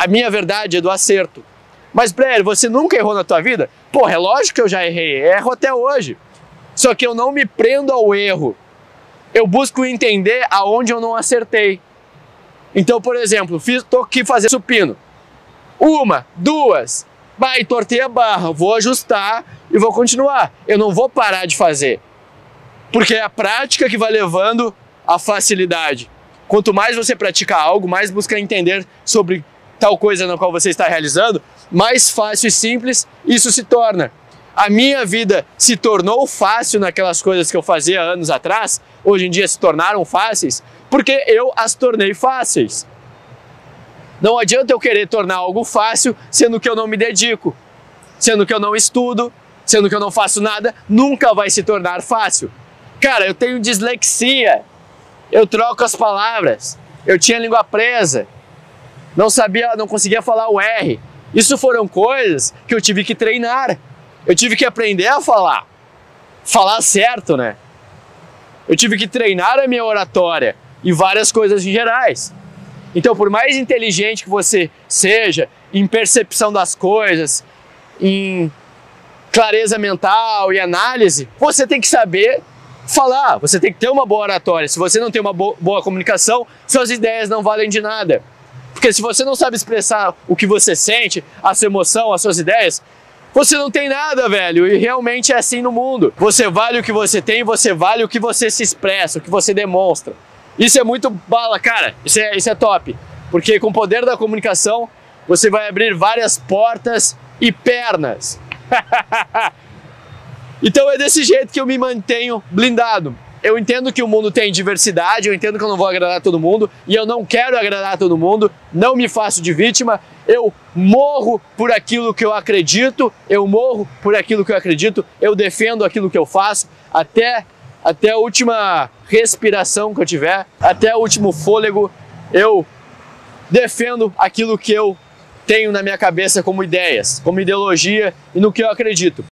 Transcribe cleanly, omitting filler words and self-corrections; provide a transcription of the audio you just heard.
A minha verdade é do acerto. Mas, Blair, você nunca errou na tua vida? Porra, é lógico que eu já errei, erro até hoje. Só que eu não me prendo ao erro. Eu busco entender aonde eu não acertei. Então, por exemplo, tô aqui fazendo supino. 1, 2, tortei a barra, vou ajustar e vou continuar. Eu não vou parar de fazer. Porque é a prática que vai levando à facilidade. Quanto mais você pratica algo, mais busca entender sobre tal coisa na qual você está realizando, mais fácil e simples isso se torna. A minha vida se tornou fácil naquelas coisas que eu fazia anos atrás, hoje em dia se tornaram fáceis, porque eu as tornei fáceis. Não adianta eu querer tornar algo fácil, sendo que eu não me dedico, sendo que eu não estudo, sendo que eu não faço nada, nunca vai se tornar fácil. Cara, eu tenho dislexia, eu troco as palavras, eu tinha língua presa, não conseguia falar o R. Isso foram coisas que eu tive que treinar. Eu tive que aprender a falar certo, né? Eu tive que treinar a minha oratória e várias coisas em gerais. Então, por mais inteligente que você seja, em percepção das coisas, em clareza mental e análise, você tem que saber falar, você tem que ter uma boa oratória. Se você não tem uma boa comunicação, suas ideias não valem de nada. Porque se você não sabe expressar o que você sente, a sua emoção, as suas ideias, você não tem nada, velho, e realmente é assim no mundo. Você vale o que você tem, você vale o que você se expressa, o que você demonstra. Isso é muito bala, cara, isso é top. Porque com o poder da comunicação, você vai abrir várias portas e pernas. Então é desse jeito que eu me mantenho blindado. Eu entendo que o mundo tem diversidade, eu entendo que eu não vou agradar todo mundo e eu não quero agradar todo mundo, não me faço de vítima, eu morro por aquilo que eu acredito, eu defendo aquilo que eu faço até a última respiração que eu tiver, até o último fôlego, eu defendo aquilo que eu tenho na minha cabeça como ideias, como ideologia e no que eu acredito.